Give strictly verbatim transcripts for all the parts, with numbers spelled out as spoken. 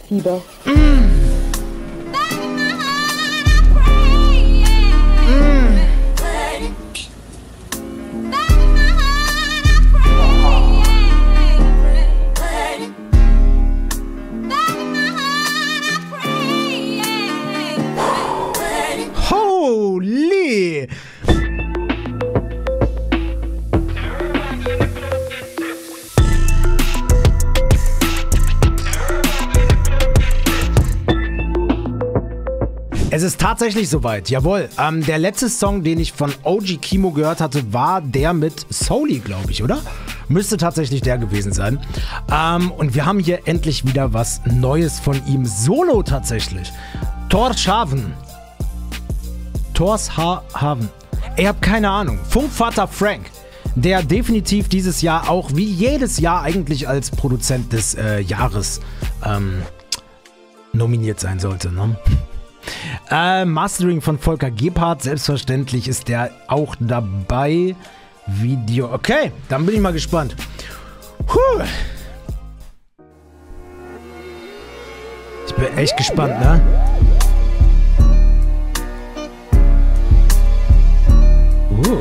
Fieber. Holy! Es ist tatsächlich soweit, jawohl. Ähm, der letzte Song, den ich von O G Kimo gehört hatte, war der mit Souley, glaube ich, oder? Müsste tatsächlich der gewesen sein. Ähm, und wir haben hier endlich wieder was Neues von ihm. Solo tatsächlich. Torshavn. Torshavn. Ich habe keine Ahnung. Funkvater Frank, der definitiv dieses Jahr auch, wie jedes Jahr eigentlich als Produzent des äh, Jahres ähm, nominiert sein sollte, ne? Äh, Mastering von Volker Gebhardt, selbstverständlich ist der auch dabei. Video, okay, dann bin ich mal gespannt. Puh. Ich bin echt gespannt, ne? Uh.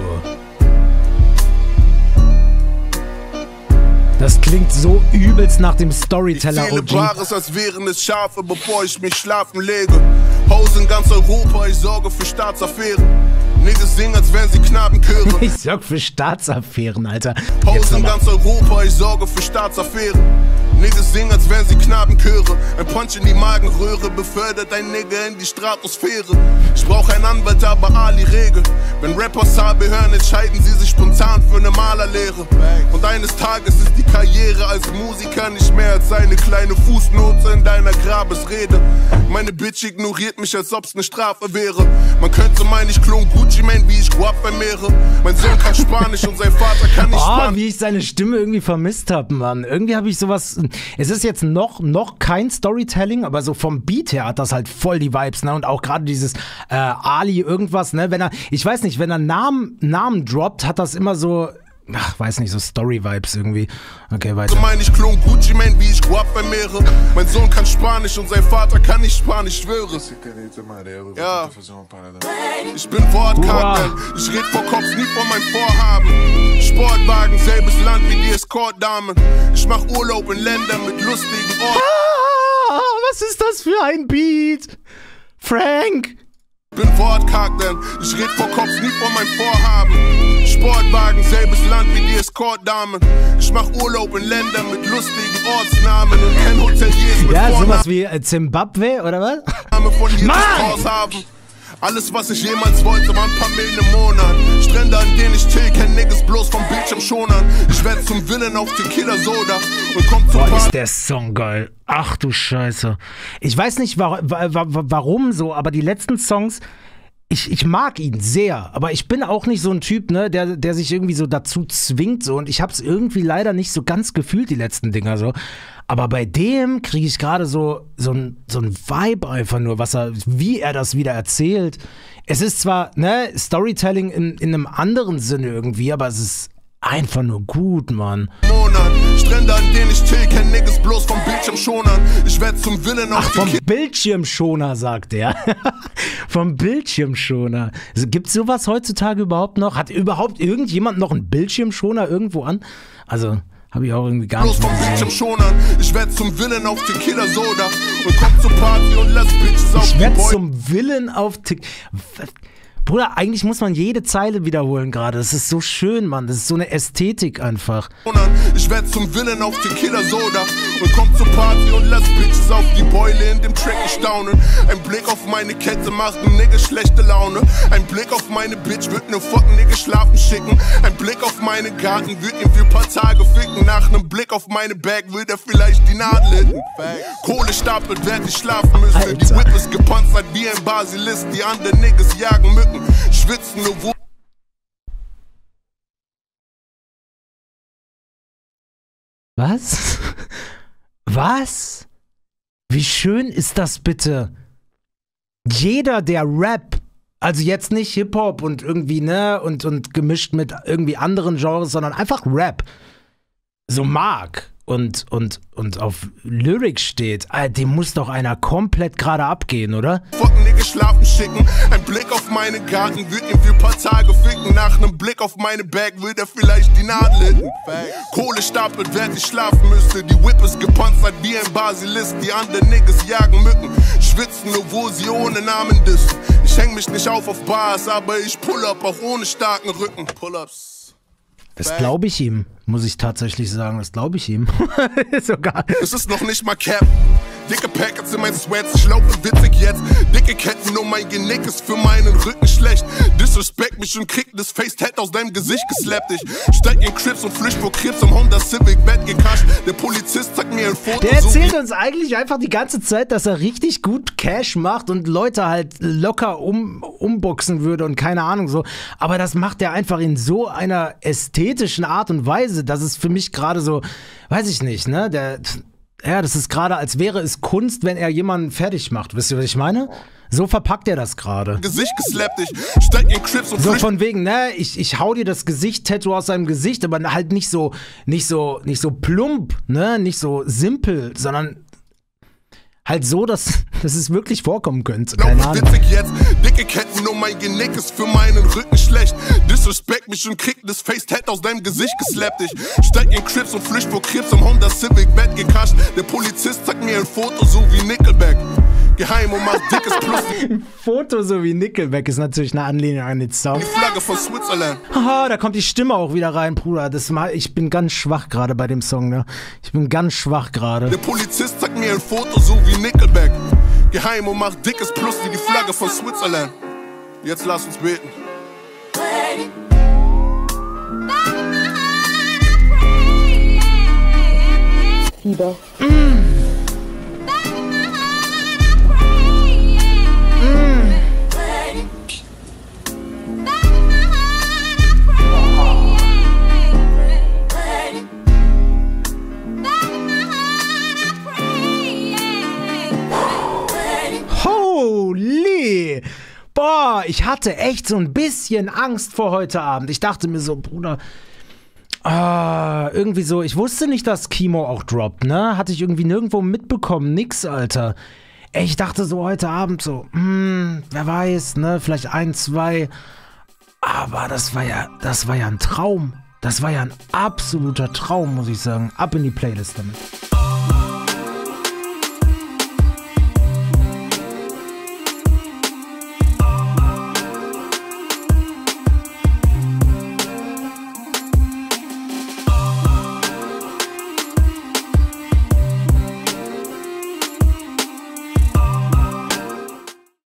Das klingt so übelst nach dem Storyteller O G. Ich zähle Bares, als wären es Schafe, bevor ich mich schlafen lege. Haus in ganz Europa, ich sorge für Staatsaffären. Niggas singen, als wären sie Knabenchöre. Ich sorge für Staatsaffären, Alter. Haus in ganz Europa, ich sorge für Staatsaffären. Niggas singen, als wären sie Knabenchöre. Ein Punch in die Magenröhre befördert ein Nigger in die Stratosphäre. Ich brauch einen Anwalt, aber Ali Regel. Wenn Rappers Habe hören, entscheiden sie sich spontan für eine Malerlehre. Und eines Tages ist die Karriere als Musiker nicht mehr als eine kleine Fußnote in deiner Grabesrede. Meine Bitch ignoriert mich, als ob's eine Strafe wäre. Man könnte meinen, ich klon Gucci Mane, wie ich Guap vermehre. Mein Sohn kann Spanisch und sein Vater kann nicht Spanisch. Oh, wie ich seine Stimme irgendwie vermisst habe, Mann. Irgendwie habe ich sowas... Es ist jetzt noch, noch kein Storytelling, aber so vom Beat her hat das halt voll die Vibes, ne? Und auch gerade dieses äh, Ali irgendwas, ne? Wenn er, ich weiß nicht, wenn er Namen, Namen droppt, hat das immer so, ach, weiß nicht, so Story-Vibes irgendwie. Okay, weiter. Ich meine, ich klon Gucci Mane, wie ich Guap vermehre. Mein Sohn kann Spanisch und sein Vater kann nicht Spanisch, schwöre. Ja. Ich bin Wortkarten, ich red vor Kopf, nie von meinem Vorhaben. Sportwagen, selbes Land wie die Escort-Damen. Ich mach Urlaub in Ländern mit lustigen Orten. Ah, was ist das für ein Beat? Frank! Ich bin Wortkarten, ich red vor Kopf, nie von meinem Vorhaben. Sportwagen, selbes Land wie die Escort-Damen. Ich mach Urlaub in Ländern mit lustigen Ortsnamen und kein Hoteliers mit Ja, Vornamen. sowas wie äh, Zimbabwe, oder was? Von hier Mann! bis haben. Alles, was ich jemals wollte, waren ein paar Millen im Monat. Strände, an denen ich chill, kenn Niggas bloß vom Bildschirm schonern. Ich werd zum Willen auf Tequila Soda und komm zum Boah, ist der Song geil. Ach du Scheiße. Ich weiß nicht, wa wa wa warum so, aber die letzten Songs, ich, ich mag ihn sehr, aber ich bin auch nicht so ein Typ, ne, der, der sich irgendwie so dazu zwingt, so, und ich hab's irgendwie leider nicht so ganz gefühlt, die letzten Dinger, so. Aber bei dem kriege ich gerade so, so ein, so ein Vibe einfach nur, was er, wie er das wieder erzählt. Es ist zwar, ne, Storytelling in, in einem anderen Sinne irgendwie, aber es ist einfach nur gut, Mann. Monat. Strände, an denen ich chill, kenn Niggas bloß vom Bildschirm schonern. Ich werd zum Willen auf Ach, vom Bildschirmschoner, sagt er. Vom Bildschirmschoner. Also, gibt's sowas heutzutage überhaupt noch? Hat überhaupt irgendjemand noch einen Bildschirmschoner irgendwo an? Also, habe ich auch irgendwie gar nicht bloß vom Bildschirm schonern. Ich werd zum Willen auf Tequila Soda und komm zur Party und lass Bitches auf Ich die werd Boy. zum Willen auf Tequila. Bruder, eigentlich muss man jede Zeile wiederholen gerade. Das ist so schön, Mann. Das ist so eine Ästhetik einfach. Ich werd zum Willen auf Tequila Soda und komm zur Party und lass Bitches auf die Beule in dem Track staunen. Ein Blick auf meine Kette macht ein Nigga schlechte Laune. Ein Blick auf meine Bitch wird ne fucking Nigga schlafen schicken. Ein Blick auf meinen Garten wird ihn für ein paar Tage ficken. Nach nem Blick auf meine Bag wird er vielleicht die Nadel hitten. Kohle stapelt, werd ich schlafen müssen. Alter. Die Whip ist gepanzert wie ein Basilisk. Die anderen Niggas jagen Mücken. Schwitzen nur wo. Was? Was? Wie schön ist das bitte? Jeder, der Rap, also jetzt nicht Hip-Hop und irgendwie, ne, und, und gemischt mit irgendwie anderen Genres, sondern einfach Rap, so mag und, und, und auf Lyrics steht, Alter, dem muss doch einer komplett gerade abgehen, oder? Fucken, Nigga, schlafen schicken. Ein Blick auf meine Garten wird ihn für ein paar Tage ficken. Nach einem Blick auf meine Bag wird er vielleicht die Nadel hitten. Kohle stapelt, während ich schlafen müsste. Die Whip ist gepanzert wie ein Basilisk. Die anderen Niggas jagen Mücken, schwitzen nur, wo sie ohne Namen dissen. Ich häng mich nicht auf auf Bars, aber ich pull up auch ohne starken Rücken. Pull-ups. Das glaube ich ihm, muss ich tatsächlich sagen. Das glaube ich ihm. Sogar. Es ist noch nicht mal Cap. Dicke Packets in mein Sweats, ich laufe witzig jetzt. Dicke Ketten, nur mein Genick ist für meinen Rücken schlecht. Disrespect mich und krieg das Face-Tat aus deinem Gesicht geslappt. Ich steig in Crips und flücht vor Crips am Honda Civic Bett gekascht. Der Polizist zeigt mir ein Foto. Der erzählt so uns eigentlich einfach die ganze Zeit, dass er richtig gut Cash macht und Leute halt locker um, umboxen würde und keine Ahnung so. Aber das macht er einfach in so einer ästhetischen Art und Weise, dass es für mich gerade so, weiß ich nicht, ne, der... Ja, das ist gerade, als wäre es Kunst, wenn er jemanden fertig macht. Wisst ihr, was ich meine? So verpackt er das gerade. Gesicht geslappt, ich steig in Crips und so von wegen, ne, ich, ich hau dir das Gesicht-Tattoo aus seinem Gesicht, aber halt nicht so, nicht so, nicht so plump, ne, nicht so simpel, sondern halt so, dass, dass es wirklich vorkommen könnte. Keine Ahnung. Witzig jetzt, dicke Ketten, nur mein Genick ist für meinen Rücken schlecht. Disrespect mich und krieg das Face-Tat aus deinem Gesicht geslappt. Ich steig in Crips und flücht vor Crips am Honda Civic Bett gekascht. Der Polizist zeigt mir ein Foto, so wie Nickelback. Geheim und macht dickes Plus. Ein Foto so wie Nickelback ist natürlich eine Anlehnung an den Song. Die Flagge von Switzerland. Haha, da kommt die Stimme auch wieder rein, Bruder. Das mal, ich bin ganz schwach gerade bei dem Song, ne? Ich bin ganz schwach gerade. Der Polizist zeigt mir ein Foto, so wie Nickelback. Geheim und macht dickes Plus wie die Flagge von Switzerland. Jetzt lass uns beten. Fieber. Mm. Holy! Boah, ich hatte echt so ein bisschen Angst vor heute Abend. Ich dachte mir so, Bruder, ah, irgendwie so, ich wusste nicht, dass Kimo auch droppt, ne? Hatte ich irgendwie nirgendwo mitbekommen, nix, Alter. Ey, ich dachte so heute Abend so, hm, wer weiß, ne? Vielleicht ein, zwei. Aber das war ja, das war ja ein Traum. Das war ja ein absoluter Traum, muss ich sagen. Ab in die Playlist damit.